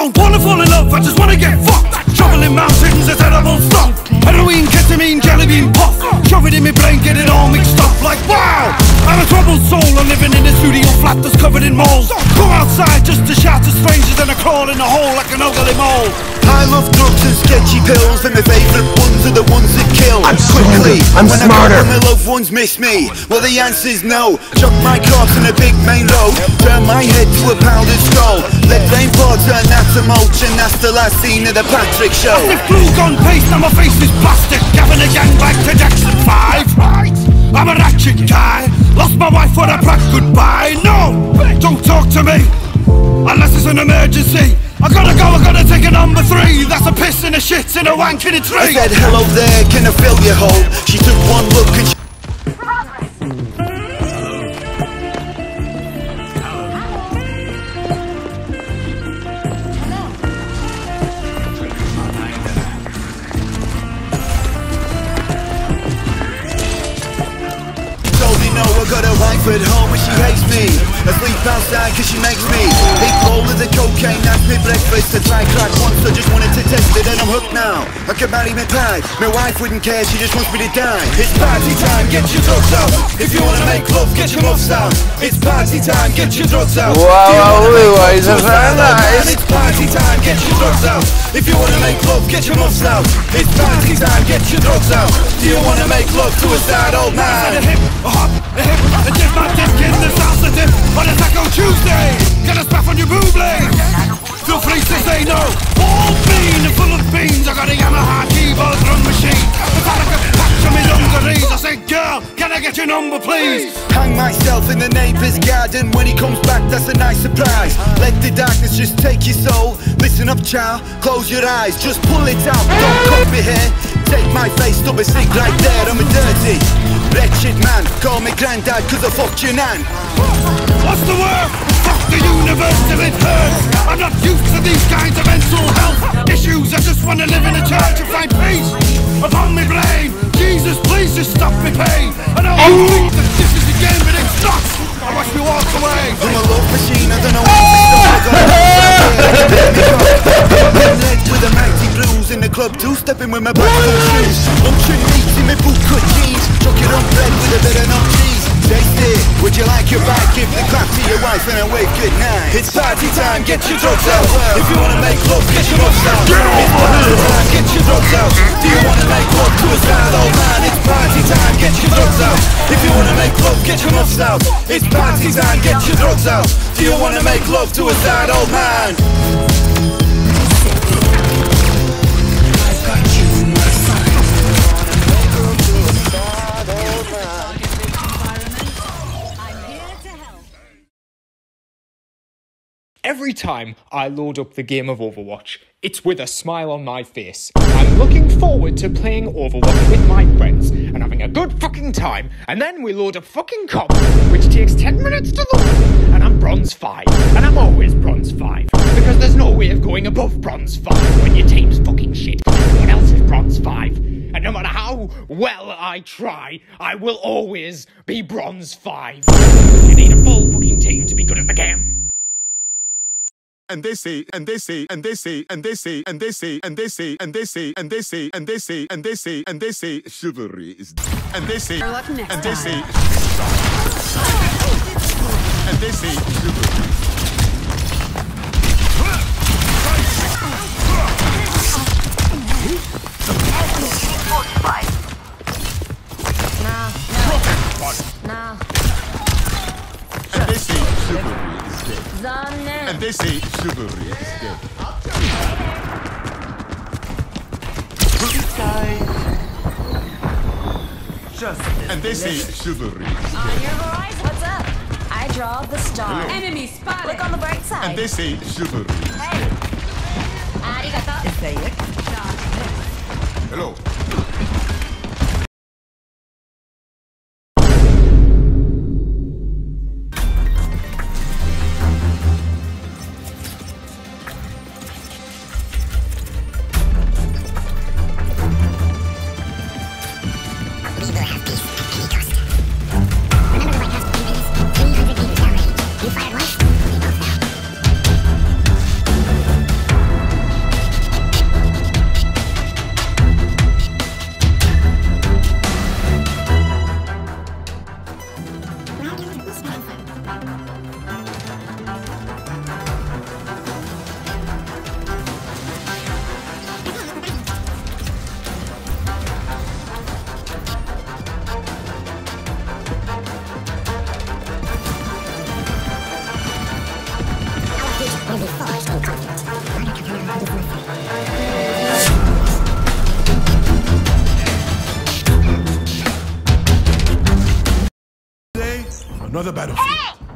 don't wanna fall in love, I just wanna get fucked. Trouble in mountains, a terrible stuff. Heroin, ketamine, jelly bean puff. Shove it in my brain, get it all mixed up. Like wow, I'm a troubled soul. I'm living in a studio flat that's covered in moles. Go outside just to shout to strangers, and I crawl in a hole like an ugly mole. I love drugs and sketchy pills, but my favourite ones are the ones that kill. I'm quickly, I'm when smarter. When my loved ones miss me, well the answer's no. Chuck my corpse in a big main road, turn my head to a powdered skull. Let rain pour, turn that to mulch, and that's the last scene of the Patrick show. If glue gone paste, now my face is plastic. Gavin a gang back to Jackson 5. Right, I'm a ratchet guy. Lost my wife for a black goodbye. No, don't talk to me unless it's an emergency. I gotta take a number 3. That's a piss and a shit in a wank in a tree. I said hello there, can I fill your hole? She took one look and she I got a wife at home and she hates me. I sleep outside cause she makes me eat bowl of the cocaine, that's my breakfast. I tried crack once, I just wanted to test it and I'm hooked now. I could marry my pie, my wife wouldn't care, she just wants me to die. It's party time, get your drugs out. If you wanna make love, get your muffs out. It's party time, get your drugs out. Wow, it's nice. It's party time, get your drugs out. If you wanna make love, get your muffs out. It's party time, get your drugs out. Do you wanna make love to a sad old man? A hip, a hop, a hip, a dip, my dick in the salsa dip on a Taco Tuesday. Get a spaff on your boob leg. Feel free to say no. All bean full of beans. I got a Yamaha keyboard drum machine. Metallica patch on my dungarees. I say, girl, can I get your number, please? Hang myself in the neighbour's garden. When he comes back, that's a nice surprise. Let the darkness just take your soul. Listen up, child, close your eyes. Just pull it out, don't cut me hair. Take my face, stop a sink right there. I'm a dirty, wretched man. Call me granddad cause I fucked your nan. What's the word? Fuck the universe till it hurts. I'm not used to these kinds of mental health issues. I just wanna live in a church and find peace upon my brain. Jesus, please just stop me pain. I know you think that this is the game, but it's not. I watch me walk away. I'm a love machine, I don't know when to stop. I'm led with a mighty blues in the club, two-stepping with my black shoes. Ocean meats in my bootcut jeans. Chuck it on bread with a bit of no cheese. Taste it, would you like your bite? Give the clap to your wife and a wave goodnight. It's party time, get your drugs out. If you wanna make love, get your muffs out. It's party time, get your drugs out. Do you wanna make love to a sad old man? It's party time, get your drugs out. If you wanna make love, get your muffs out. It's party time, get your drugs out. Do you wanna make love to a sad old man? Every time I load up the game of Overwatch, it's with a smile on my face. I'm looking forward to playing Overwatch with my friends and having a good fucking time, and then we load a fucking comp, which takes 10 minutes to load, and I'm bronze 5, and I'm always bronze 5, because there's no way of going above bronze 5 when your team's fucking shit, and everyone else is bronze 5. And no matter how well I try, I will always be bronze 5. You need a full fucking team to be good at the game. And they say, and they say, and they say, and they say, and they say, and they say, and they say, and they say, and they say, and they say, and they say, chivalry is, and they say, and they say, and they say, chivalry. No. And they say chivalry is dead. And they say chivalry is dead. And they say chivalry is dead. On your horizon. What's up? I draw the star. Enemy spotted. Look on the bright side. And they say chivalry is Hey. dead. Arigato. Is that it? Hello. Another battlefield. Hey!